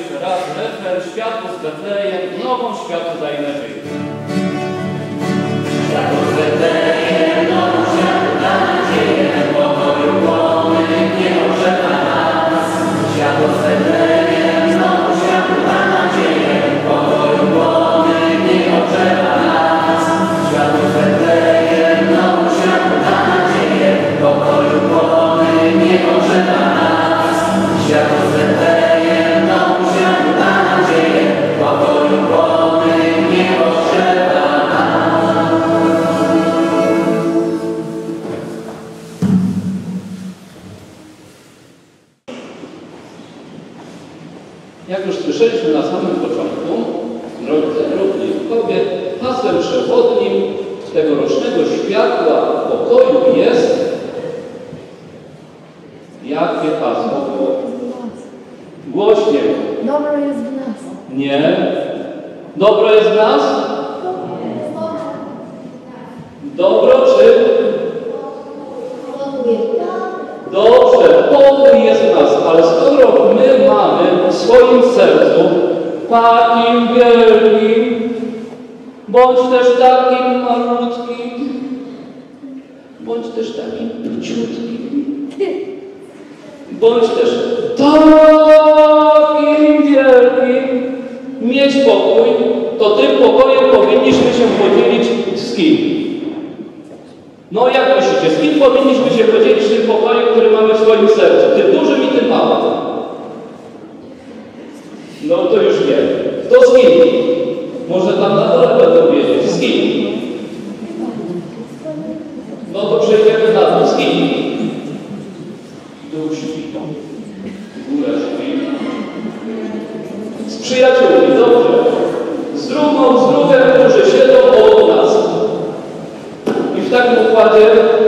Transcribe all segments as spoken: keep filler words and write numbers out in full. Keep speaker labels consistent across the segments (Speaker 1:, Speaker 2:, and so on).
Speaker 1: jeszcze raz refren. Światło z Betlejem, nową światu daj nadzieję.
Speaker 2: Światło z Betlejem, nową światu da nadzieję, pokoju pomyk nie oczeka nas. Światło z Betlejem, nową światu da nadzieję, pokoju pomyk nie oczeka nas. Światło z Betlejem, nową światu da nadzieję, pokoju pomyk nie oczeka nas. Światło z Betlejem, nową światu da nadzieję, pokoju pomyk nie oczeka nas.
Speaker 1: Jak już słyszeliśmy na samym początku, drodzy równi kobiet, hasłem przewodnim tegorocznego światła pokoju jest... Jakie hasło było? Głośniej.
Speaker 3: Dobro jest w nas.
Speaker 1: Nie. Dobro jest w nas? Dobro czy? Dobrze, pokój jest w nas, ale skoro my mamy w swoim sercu takim wielkim, bądź też takim malutkim, bądź też takim króciutkim, bądź też takim wielkim, mieć pokój, to tym pokojem powinniśmy się podzielić z kim? No jak myślicie, z kim powinniśmy się podzielić tym pokojem, który mamy w swoim sercu? Tym dużym i tym małym. No to już wiem. Kto z kim? Może tam na dole będą wiedzieć. Z kim? No to przejdziemy na to. Z kim? Duch śpi. Góra śpi. Z przyjaciółmi, dobrze. Z drugą, z drugiem, którzy siedzą obok nas. I w takim układzie,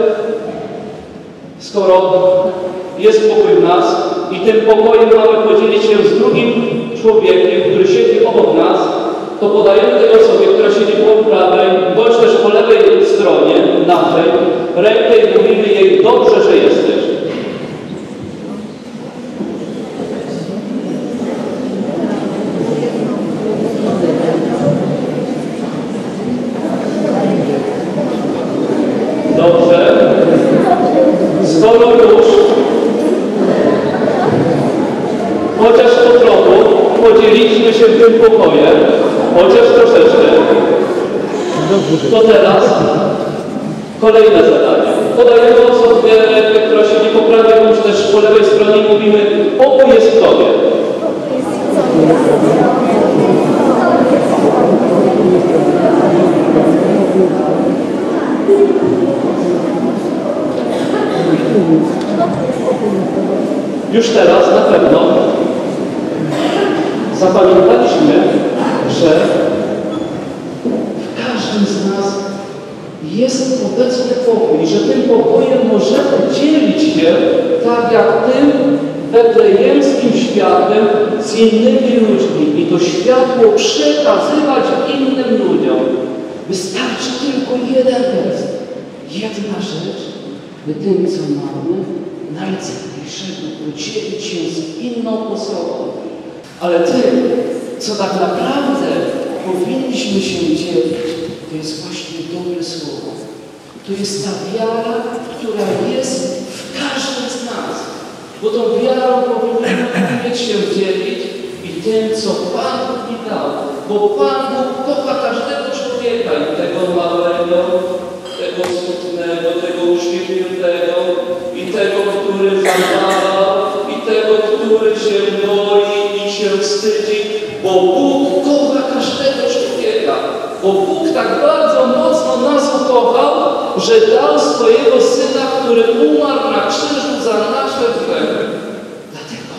Speaker 1: skoro jest pokój w nas i tym pokojem mamy podzielić się z drugim człowiekiem, który siedzi obok nas, to podajemy tej osobie, która siedzi po prawej, bądź też po lewej stronie, naszej, rękę i mówimy jej: dobrze, że jesteś. Dobrze. Skoro już chociaż po trochu podzieliliśmy się tym pokojem, chociaż troszeczkę, to teraz kolejne zadanie. Podajemy osobie, która siedzi po prawej bądź też po lewej stronie i mówimy: pokój jest w Tobie. Już teraz na pewno zapamiętaliśmy, że w każdym z nas jest obecny pokój, że tym pokojem możemy dzielić się tak jak tym betlejemskim światłem z innymi ludźmi i to światło przekazywać innym ludziom. Wystarczy tylko jeden gest, jedna rzecz, by tym, co mamy, najcenniejszego, podzielić się z inną osobą. Ale tym, co tak naprawdę powinniśmy się dzielić, to jest właśnie dobre słowo. To jest ta wiara, która jest w każdym z nas. Bo tą wiarą powinniśmy umieć się dzielić i tym, co Pan Bóg mi dał. Bo Pan Bóg kocha każdego człowieka, i tego małego, tego smutnego, tego uśmiechniętego, i tego, który zadbał, i tego, który się boi i się wstydzi, bo Bóg kocha każdego człowieka. Bo Bóg tak bardzo mocno nas ukochał, że dał swojego Syna, który umarł na krzyżu za nasze grzechy. Dlatego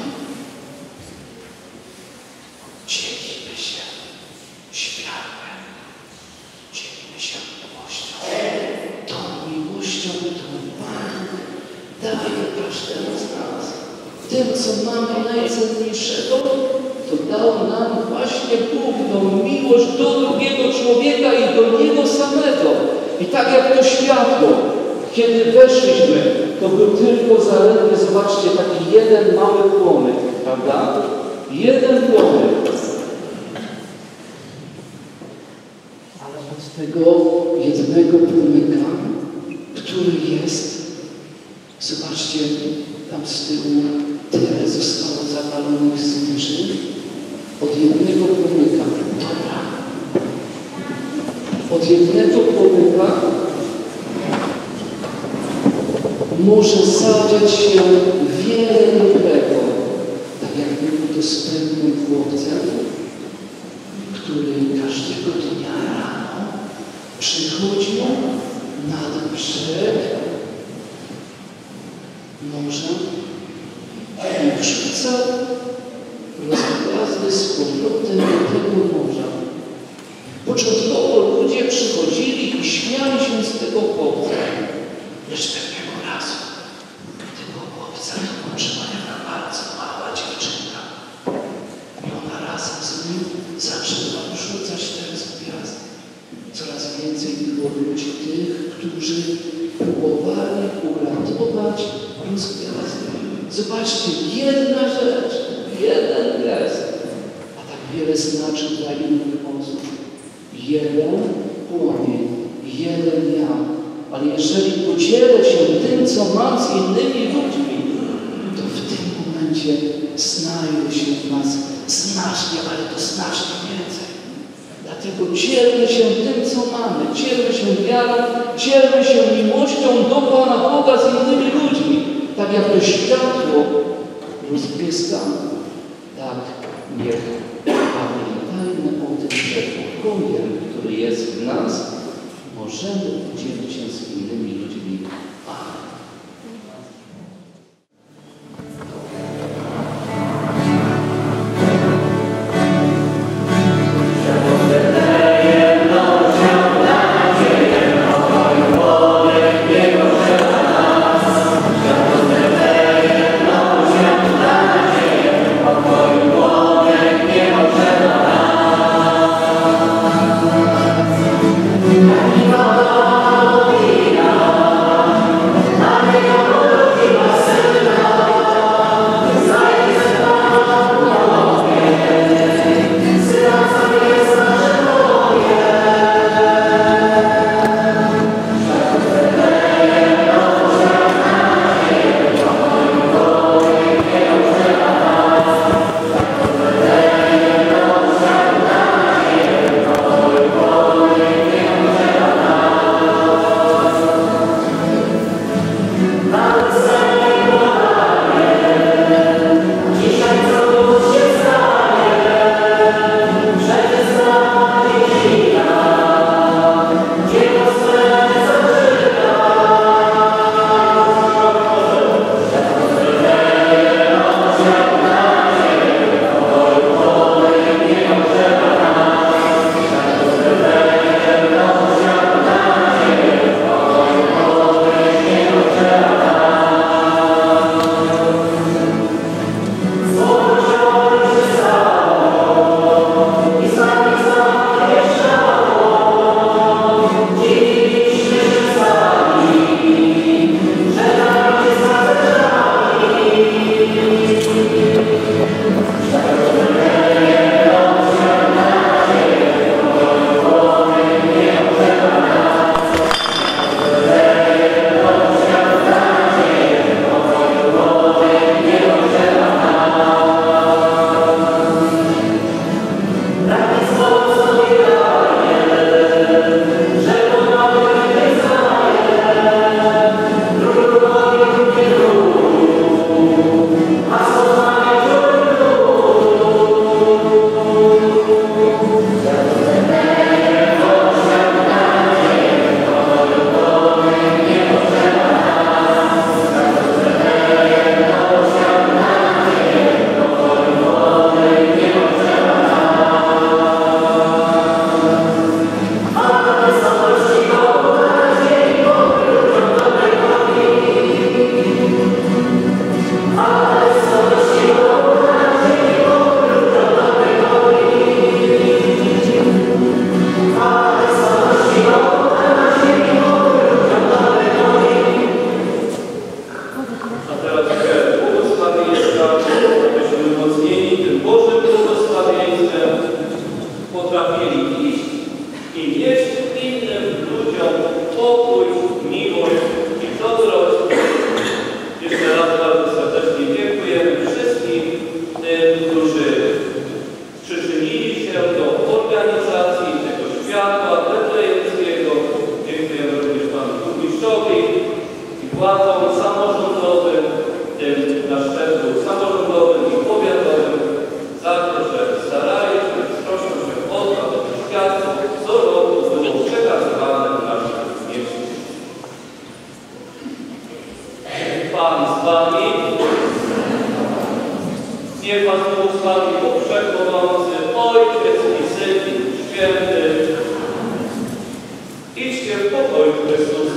Speaker 1: dzielimy się światłem, dzielimy się miłością. Tą miłością, którą Pan daje każdemu z nas. Tym, co mamy najcenniejszego, to dał nam właśnie Bóg, tą miłość do drugiego człowieka i do Niego samego. I tak jak to światło, kiedy weszliśmy, to był tylko zaledwie, zobaczcie, taki jeden mały płomyk, prawda? jeden pomyk. Ale od tego jednego pomyka, który jest, zobaczcie, tam z tyłu tyle zostało zapalonych zniczy. Od jednego pomyka, dobra, od jednego pomyka może zadziać się wiele dobrego, tak jak było to z pewnym chłopcem, który każdego dnia rano przychodził nad brzeg morza i wrzucał rozgwiazdy z powrotem do tego morza. Początkowo ludzie przychodzili i śmiali się z tego chłopca, lecz pewnego razu tego chłopca zobaczyła jaka bardzo mała dziewczynka. I ona razem z nim zaczęła wrzucać te rozgwiazdy. Coraz więcej było ludzi tych, którzy próbowali uratować rozgwiazdy. Zobaczcie, jedna rzecz, jeden gest, a tak wiele znaczy dla innych osób. Jeden płomień, jeden ja. Ale jeżeli podzielę się tym, co mam z innymi ludźmi, to w tym momencie znajdzie się w nas znacznie, ale to znacznie więcej. Dlatego dzielmy się tym, co mamy. Dzielmy się wiarą, dzielmy się miłością do Pana Boga z innymi ludźmi. Tak jak to światło rozbłyska, tak niech pamiętajmy o tym, że pokojem, który jest w nas, możemy podzielić się z innymi ludźmi. Amen.
Speaker 2: Amen.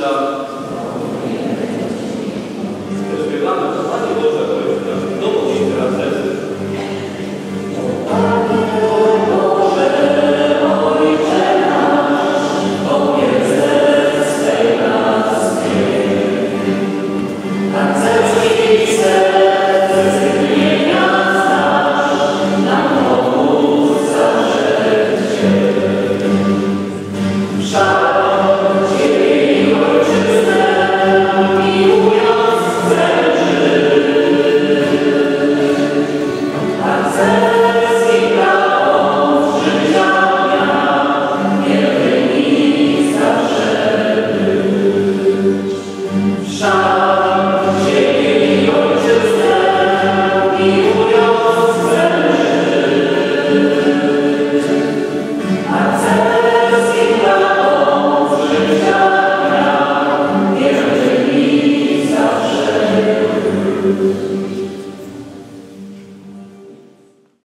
Speaker 1: za